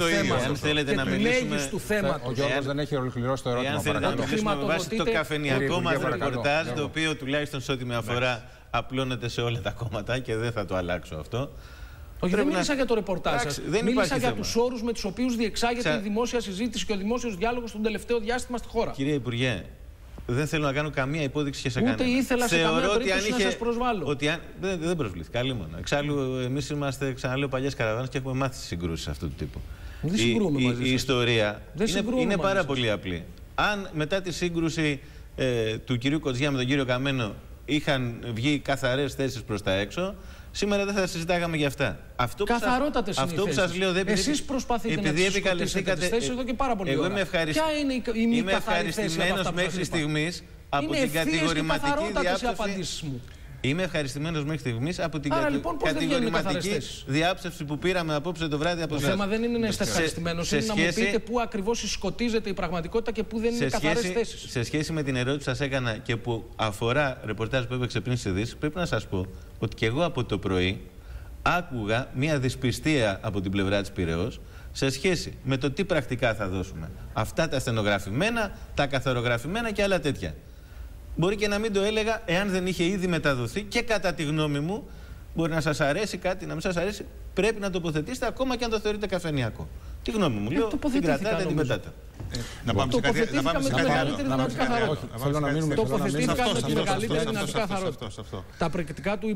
θέματος. Ο Γιώργος δεν έχει ολοκληρώσει το ερώτημα. Αν θέλετε να μιλήσουμε με βάση το καφενειακό μας ρεπορτάζ, το οποίο τουλάχιστον σε ό,τι με αφορά απλώνεται σε όλα τα κόμματα και δεν θα το αλλάξω αυτό. Όχι, δεν μίλησα για το ρεπορτάζ σας. Μίλησα για τους όρους με τους οποίους διεξάγεται η δημόσια συζήτηση και ο δημόσιος διάλογος τον τελευταίο διάστημα στη χώρα. Κύριε Υπουργέ, δεν θέλω να κάνω καμία υπόδειξη και σε κανένα. Ούτε ήθελα σε καμία περίπτωση να σας προσβάλλω. Δεν προσβλήθηκα, καλή μόνο. Εξάλλου, εμείς είμαστε, ξαναλέω, παλιές καραβάνες και έχουμε μάθει τις συγκρούσεις αυτού του τύπου. Δεν συγκρούμε μαζί σας. Η ιστορία είναι πάρα πολύ απλή. Αν μετά τη σύγκρουση του κυρίου Κοτζιά με τον κύριο Καμένο είχαν βγει καθαρές θέσεις προς τα έξω, σήμερα δεν θα συζητάγαμε για αυτά. Καθαρότατες είναι αυτό που σας λέω, εσείς προσπαθείτε να τις σκοτήσετε τις θέσεις εδώ και πάρα πολύ ώρα. Ποια είναι η μη καθαρή θέση από αυτά που μέχρι στιγμής από την κατηγορηματική διάψευση. Είμαι ευχαριστημένος μέχρι στιγμής από την κατηγορηματική διάψευση που πήραμε απόψε το βράδυ από εσάς. Το θέμα δεν είναι να είστε ευχαριστημένος, είναι να μου πείτε πού ακριβώς συσκοτίζεται η πραγματικότητα και πού δεν είναι καθαρές θέσεις. Σε σχέση με την ερώτηση που σας έκανα και που αφορά ρεπορτάζ που έπαιξε πριν στις ειδήσεις, πρέπει να σας πω ότι και εγώ από το πρωί άκουγα μια δυσπιστία από την πλευρά της Πειραιώς σε σχέση με το τι πρακτικά θα δώσουμε. Αυτά τα στενογραφημένα, τα καθαρογραφημένα και άλλα τέτοια. Μπορεί και να μην το έλεγα εάν δεν είχε ήδη μεταδοθεί και κατά τη γνώμη μου, μπορεί να σας αρέσει κάτι, να μην σας αρέσει, πρέπει να τοποθετήσετε ακόμα και αν το θεωρείτε καφενειακό. Τη γνώμη μου, λέω, την κρατάτε, την πετάτε. Να πάμε σε κάτι άλλο. Τοποθετήθηκα με τη μεγαλύτερη δυνατή καθαρότητα. Τα πρακτικά του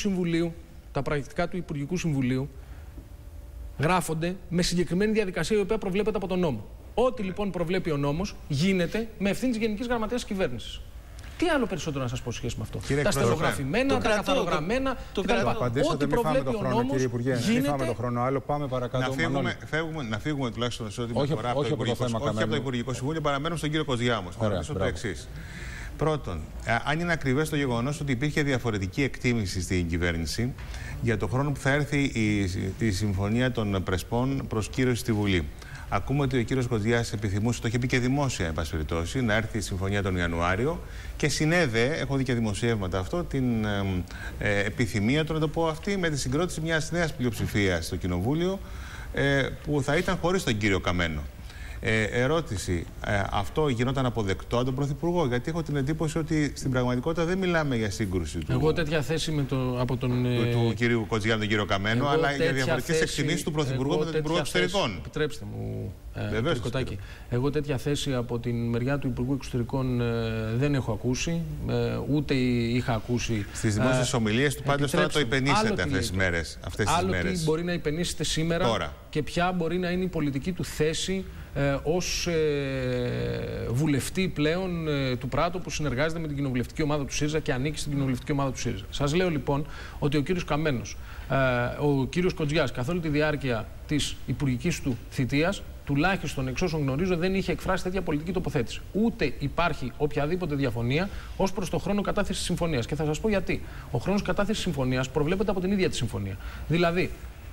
Υπουργικού Συμβουλίου γράφονται με συγκεκριμένη διαδικασία η οποία προβλέπεται από τον νόμο. Ό,τι λοιπόν προβλέπει ο νόμος γίνεται με ευθύνη της Γενικής Γραμματείας της Κυβέρνησης. Τι άλλο περισσότερο να σας πω σχέση με αυτό? Κύριε τα στενογραφημένα, τα καθαρογραμμένα κτλ. Ό,τι προβλέπει ο νόμος γίνεται. Πάμε παρακάτω. Να φύγουμε τουλάχιστον σε ό,τι αφορά από το Υπουργικό Συμβούλιο, παραμένουμε στον κύριο Κοτζιά όμως. Να ρωτήσω το εξής. Πρώτον, αν είναι ακριβές το γεγονός ότι υπήρχε διαφορετική εκτίμηση στην κυβέρνηση για το χρόνο που θα έρθει η συμφωνία των Πρεσπών προς κύρωση στη Βουλή. Ακούμε ότι ο κύριος Κοτζιάς επιθυμούσε, το είχε πει και δημόσια, εν πάση περιπτώσει, να έρθει η συμφωνία τον Ιανουάριο και συνέδεε, έχω δει και δημοσιεύματα αυτό, την επιθυμία του, να το πω αυτή, με τη συγκρότηση μιας νέας πλειοψηφίας στο Κοινοβούλιο που θα ήταν χωρίς τον κύριο Καμένο. Ερώτηση. Αυτό γινόταν αποδεκτό από τον Πρωθυπουργό? Γιατί έχω την εντύπωση ότι στην πραγματικότητα δεν μιλάμε για σύγκρουση εγώ τέτοια θέση από του κυρίου Κοτζιά με τον κύριο Καμένο, αλλά για διαφορετικές εκτιμήσεις του Πρωθυπουργού με τον Υπουργό Εξωτερικών. Επιτρέψτε μου, κύριε Κοτάκη. Εγώ τέτοια θέση από την μεριά του Υπουργού Εξωτερικών δεν έχω ακούσει, ούτε είχα ακούσει. Στις δημόσιες ομιλίες του πάντως τώρα το υπενήσετε αυτές τις μέρες. Άλλο τι μπορεί να υπενήσετε σήμερα και ποια μπορεί να είναι η πολιτική του θέση ως βουλευτή πλέον του Πράτο που συνεργάζεται με την κοινοβουλευτική ομάδα του ΣΥΡΙΖΑ και ανήκει στην κοινοβουλευτική ομάδα του ΣΥΡΙΖΑ. Σας λέω λοιπόν ότι ο κύριος Καμένος, ο κύριος Κοτζιάς καθ' όλη τη διάρκεια της υπουργικής του θητείας, τουλάχιστον εξ όσων γνωρίζω, δεν είχε εκφράσει τέτοια πολιτική τοποθέτηση. Ούτε υπάρχει οποιαδήποτε διαφωνία ως προς το χρόνο κατάθεσης της συμφωνίας. Και θα σας πω γιατί. Ο χρόνος κατάθεσης της συμφωνίας προβλέπεται από την ίδια τη συμφωνία. Δηλαδή,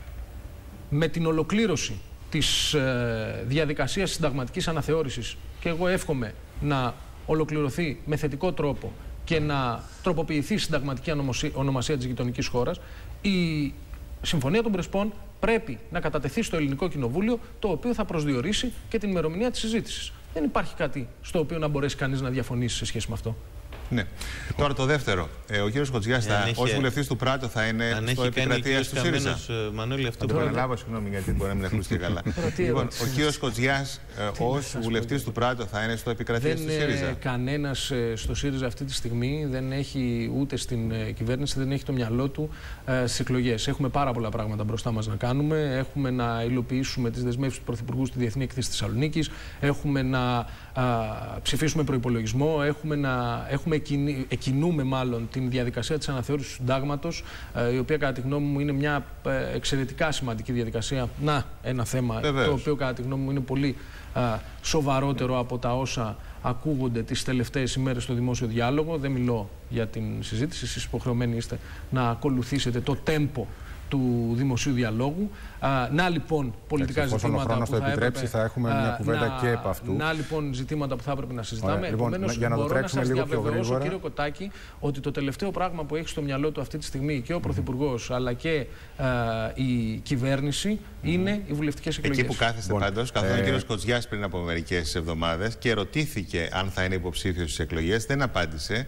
με την ολοκλήρωση της διαδικασίας συνταγματικής αναθεώρησης, και εγώ εύχομαι να ολοκληρωθεί με θετικό τρόπο και να τροποποιηθεί η συνταγματική ονομασία της γειτονικής χώρας, η Συμφωνία των Πρεσπών πρέπει να κατατεθεί στο Ελληνικό Κοινοβούλιο, το οποίο θα προσδιορίσει και την ημερομηνία της συζήτησης. Δεν υπάρχει κάτι στο οποίο να μπορέσει κανείς να διαφωνήσει σε σχέση με αυτό. Ναι. Τώρα το δεύτερο. Ο κύριος Κοτζιάς ως βουλευτής του Πράτο θα είναι στο επικρατείας του ΣΥΡΙΖΑ. Μανώλη, αυτό θα το επαναλάβω, συγγνώμη, γιατί μπορεί να μην ακούστηκε καλά. Λοιπόν, ο κύριος Κοτζιάς ως βουλευτής του Πράτο θα είναι στο επικρατείας του ΣΥΡΙΖΑ. Κανένας στο ΣΥΡΙΖΑ αυτή τη στιγμή δεν έχει, ούτε στην κυβέρνηση, δεν έχει το μυαλό του στις εκλογές. Έχουμε πάρα πολλά πράγματα μπροστά μας να κάνουμε. Έχουμε να υλοποιήσουμε τις δεσμεύσεις του Πρωθυπουργού στη Διεθνή Εκθέση της Θεσσαλονίκης. Έχουμε να ψηφίσουμε προϋπολογισμό. Εκκινούμε μάλλον την διαδικασία της αναθεώρησης του συντάγματος, η οποία κατά τη γνώμη μου είναι μια εξαιρετικά σημαντική διαδικασία. Να, ένα θέμα το οποίο κατά τη γνώμη μου είναι πολύ σοβαρότερο από τα όσα ακούγονται τις τελευταίες ημέρες στο δημόσιο διάλογο. Δεν μιλώ για την συζήτηση, εσείς υποχρεωμένοι είστε να ακολουθήσετε το τέμπο του δημοσίου διαλόγου. Να λοιπόν πολιτικά ζητήματα που θα επιτρέψει, θα έχουμε μια κουβέντα και επ' αυτού. Να λοιπόν ζητήματα που θα έπρεπε να συζητάμε. Επομένως, μπορώ να σας διαβεβαιώσω, κύριο Κοτάκη, ότι το τελευταίο πράγμα που έχει στο μυαλό του αυτή τη στιγμή και ο Πρωθυπουργός αλλά και η κυβέρνηση είναι οι βουλευτικές εκλογές. Εκεί που κάθεστε πάντως, καθόταν ο κύριος Κοτζιάς πριν από μερικές εβδομάδες και ρωτήθηκε αν θα είναι υποψήφιος στις εκλογές, δεν απάντησε.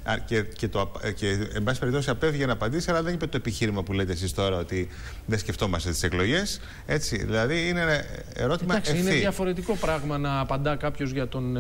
Και εν πάση περιπτώσει απέφυγε να απαντήσει, αλλά δεν είπε το επιχείρημα που λέτε εσείς τώρα ότι δεν σκεφτόμαστε τις εκλογές. Έτσι, δηλαδή είναι ένα ερώτημα ευθύ. Είναι διαφορετικό πράγμα να απαντά κάποιος για τον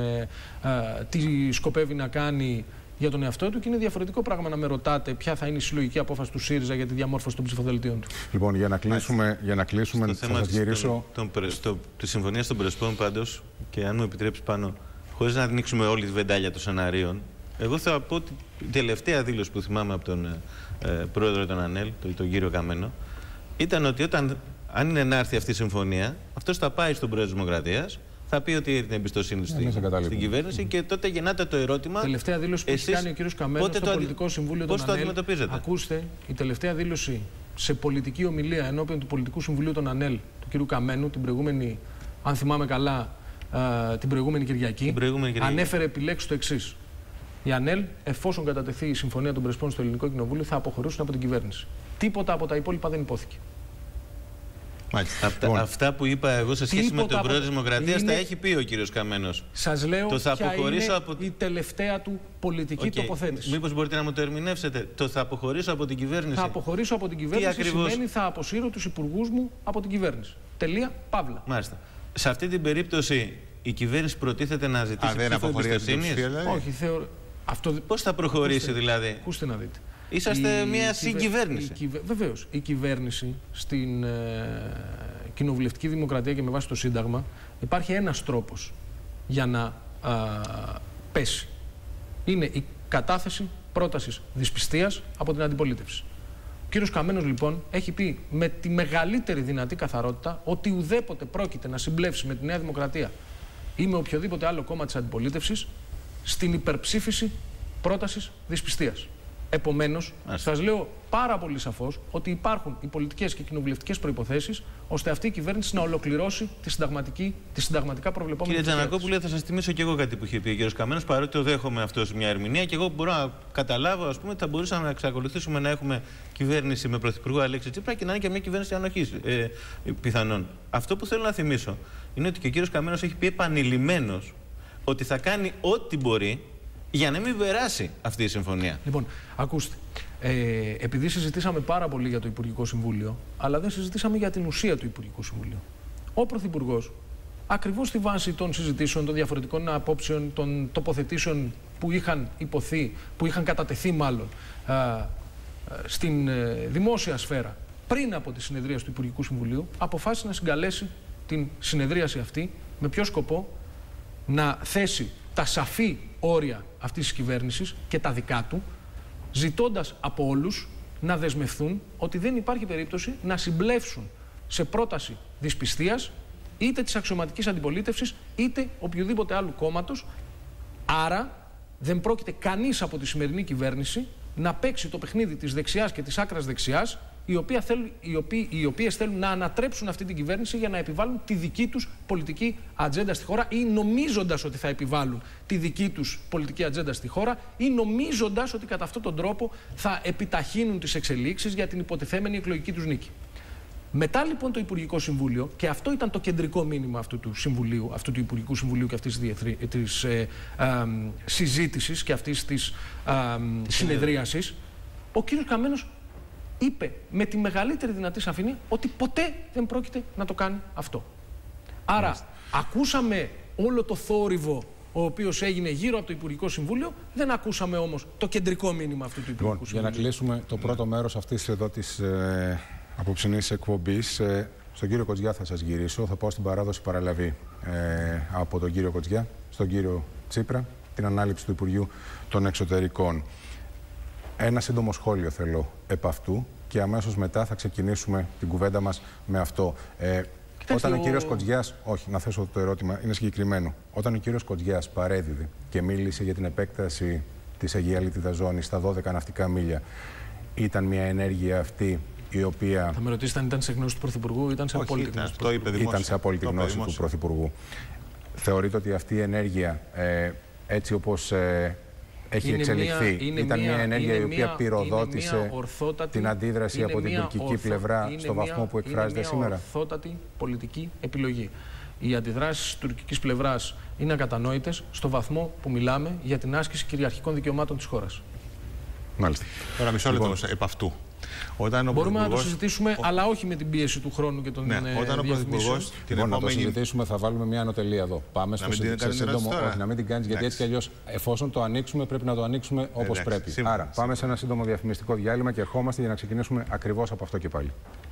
τι σκοπεύει να κάνει για τον εαυτό του και είναι διαφορετικό πράγμα να με ρωτάτε ποια θα είναι η συλλογική απόφαση του ΣΥΡΙΖΑ για τη διαμόρφωση των ψηφοδελτίων του. Λοιπόν, για να κλείσουμε θα σας γυρίσω... Τη συμφωνία των Πρεσπών πάντως, και αν μου επιτρέψει πάνω, χωρίς να ανοίξουμε όλη τη βεντάλια των σεναρίων, εγώ θα πω ότι η τελευταία δήλωση που θυμάμαι από τον πρόεδρο των ΑΝΕΛ, τον κύριο Καμένο, ήταν ότι αν είναι να έρθει αυτή η συμφωνία, αυτός θα πάει στον πρόεδρο της Δημοκρατίας, θα πει ότι έχει την εμπιστοσύνη του στην κυβέρνηση και τότε γεννάται το ερώτημα. Τελευταία δήλωση που έχει κάνει ο κύριος Καμένος στο Πολιτικό Συμβούλιο των ΑΝΕΛ. Ακούστε, η τελευταία δήλωση σε πολιτική ομιλία ενώπιον του Πολιτικού Συμβουλίου των ΑΝΕΛ του κύριου Καμένου, την προηγούμενη, αν θυμάμαι καλά, την προηγούμενη Κυριακή, ανέφερε επιλέξει το εξής. Η ΑΝΕΛ, εφόσον κατατεθεί η συμφωνία των Πρεσπών στο Ελληνικό Κοινοβούλιο, θα αποχωρήσουν από την κυβέρνηση. Τίποτα από τα υπόλοιπα δεν υπόθηκε. Αυτά που είπα εγώ σε σχέση με τον πρόεδρο της Δημοκρατίας τα έχει πει ο κύριος Καμένος. Σας λέω ποια είναι η τελευταία του πολιτική τοποθέτηση. Μήπως μπορείτε να μου το ερμηνεύσετε? Το θα αποχωρήσω από την κυβέρνηση. Θα αποχωρήσω από την κυβέρνηση σημαίνει θα αποσύρω τους υπουργούς μου από την κυβέρνηση. Τελεία, παύλα. Μάλιστα. Σε αυτή την περίπτωση η κυβέρνηση προτίθεται να ζητήσει ψήφο εμπιστοσύνης? Όχι, θεωρώ. Πώς θα προχωρήσει δηλαδή? Ακούστε να δείτε. Είσαστε μια συγκυβέρνηση. Βεβαίως. Η κυβέρνηση στην κοινοβουλευτική δημοκρατία και με βάση το Σύνταγμα υπάρχει ένας τρόπος για να πέσει. Είναι η κατάθεση πρότασης δυσπιστίας από την αντιπολίτευση. Ο κύριος Καμένος λοιπόν έχει πει με τη μεγαλύτερη δυνατή καθαρότητα ότι ουδέποτε πρόκειται να συμπλέψει με τη Νέα Δημοκρατία ή με οποιοδήποτε άλλο κόμμα της αντιπολίτευσης στην υπερψήφιση πρότασης δυσπιστίας. Επομένως, σας λέω πάρα πολύ σαφώς ότι υπάρχουν οι πολιτικές και κοινοβουλευτικές προϋποθέσεις ώστε αυτή η κυβέρνηση να ολοκληρώσει τη συνταγματικά προβλεπόμενη. Κύριε Τζανακόπουλε, θα σας θυμίσω και εγώ κάτι που είχε πει ο κ. Καμένος, παρότι το δέχομαι αυτό μια ερμηνεία και εγώ μπορώ να καταλάβω, ας πούμε, ότι θα μπορούσαμε να εξακολουθήσουμε να έχουμε κυβέρνηση με πρωθυπουργό Αλέξη Τσίπρα και να είναι και μια κυβέρνηση ανοχής πιθανόν. Αυτό που θέλω να θυμίσω είναι ότι και ο κ. Καμένος έχει πει επανειλημμένος ότι θα κάνει ό,τι μπορεί για να μην περάσει αυτή η συμφωνία. Λοιπόν, ακούστε. Επειδή συζητήσαμε πάρα πολύ για το Υπουργικό Συμβούλιο, αλλά δεν συζητήσαμε για την ουσία του Υπουργικού Συμβουλίου. Ο Πρωθυπουργός, ακριβώς στη βάση των συζητήσεων, των διαφορετικών απόψεων, των τοποθετήσεων που είχαν υποθεί, που είχαν κατατεθεί μάλλον στην δημόσια σφαίρα πριν από τη συνεδρίαση του Υπουργικού Συμβουλίου, αποφάσισε να συγκαλέσει την συνεδρίαση αυτή με ποιο σκοπό? Να θέσει τα σαφή όρια αυτής της κυβέρνησης και τα δικά του, ζητώντας από όλους να δεσμευθούν ότι δεν υπάρχει περίπτωση να συμπλεύσουν σε πρόταση δυσπιστίας είτε της αξιωματικής αντιπολίτευσης είτε οποιοδήποτε άλλου κόμματος. Άρα δεν πρόκειται κανείς από τη σημερινή κυβέρνηση να παίξει το παιχνίδι της δεξιάς και της άκρας δεξιάς, οι οποίες θέλουν να ανατρέψουν αυτή την κυβέρνηση για να επιβάλλουν τη δική τους πολιτική ατζέντα στη χώρα ή νομίζοντας ότι θα επιβάλλουν τη δική τους πολιτική ατζέντα στη χώρα ή νομίζοντας ότι κατά αυτόν τον τρόπο θα επιταχύνουν τις εξελίξεις για την υποτιθέμενη εκλογική τους νίκη. Μετά λοιπόν το Υπουργικό Συμβούλιο, και αυτό ήταν το κεντρικό μήνυμα αυτού του Συμβουλίου, αυτού του Υπουργικού Συμβουλίου και αυτής της συζήτησης και αυτής της συνεδρίασης, ο κύριος Καμένος είπε με τη μεγαλύτερη δυνατή σαφήνεια ότι ποτέ δεν πρόκειται να το κάνει αυτό. Άρα ακούσαμε όλο το θόρυβο ο οποίος έγινε γύρω από το Υπουργικό Συμβούλιο, δεν ακούσαμε όμως το κεντρικό μήνυμα αυτού του Υπουργικού Συμβουλίου. Για να κλείσουμε το πρώτο μέρος αυτής εδώ της απόψινής εκπομπής, στον κύριο Κοτζιά θα σας γυρίσω. Θα πάω στην παράδοση παραλαβή από τον κύριο Κοτζιά στον κύριο Τσίπρα, την ανάληψη του Υπουργείου των Εξωτερικών. Ένα σύντομο σχόλιο θέλω επ' αυτού και αμέσως μετά θα ξεκινήσουμε την κουβέντα μας με αυτό. Όταν ο κύριος Κοτζιάς, όχι, να θέσω το ερώτημα, είναι συγκεκριμένο. Όταν ο κύριος Κοτζιάς παρέδιδε και μίλησε για την επέκταση της Αιγιαλίτιδας ζώνης στα 12 ναυτικά μίλια, ήταν μια ενέργεια αυτή η οποία... Θα με ρωτήσετε αν ήταν σε γνώση του Πρωθυπουργού ή ήταν σε απόλυτη γνώση του Πρωθυπουργού. Ήταν σε απόλυτη γνώση του Πρωθυπουργού. Θεωρείτε ότι αυτή η ενέργεια, έτσι όπως έχει εξελιχθεί, ήταν μια ενέργεια η οποία πυροδότησε την αντίδραση από την τουρκική πλευρά στο βαθμό που εκφράζεται σήμερα? Είναι μια ορθότατη πολιτική επιλογή. Οι αντιδράσεις της τουρκικής πλευράς είναι ακατανόητες στο βαθμό που μιλάμε για την άσκηση κυριαρχικών δικαιωμάτων της χώρας. Μάλιστα. Τώρα μισό λεπτό επ' αυτού. Μπορούμε να το συζητήσουμε, αλλά όχι με την πίεση του χρόνου και των όταν ο Πρωθυπουργός να το συζητήσουμε, θα βάλουμε μια ανωτελεία εδώ. Πάμε στο σύντομο. Όχι, να μην την κάνεις, γιατί έτσι κι αλλιώς, εφόσον το ανοίξουμε, πρέπει να το ανοίξουμε όπως πρέπει. Άρα, πάμε σε ένα σύντομο διαφημιστικό διάλειμμα και ερχόμαστε για να ξεκινήσουμε ακριβώς από αυτό και πάλι.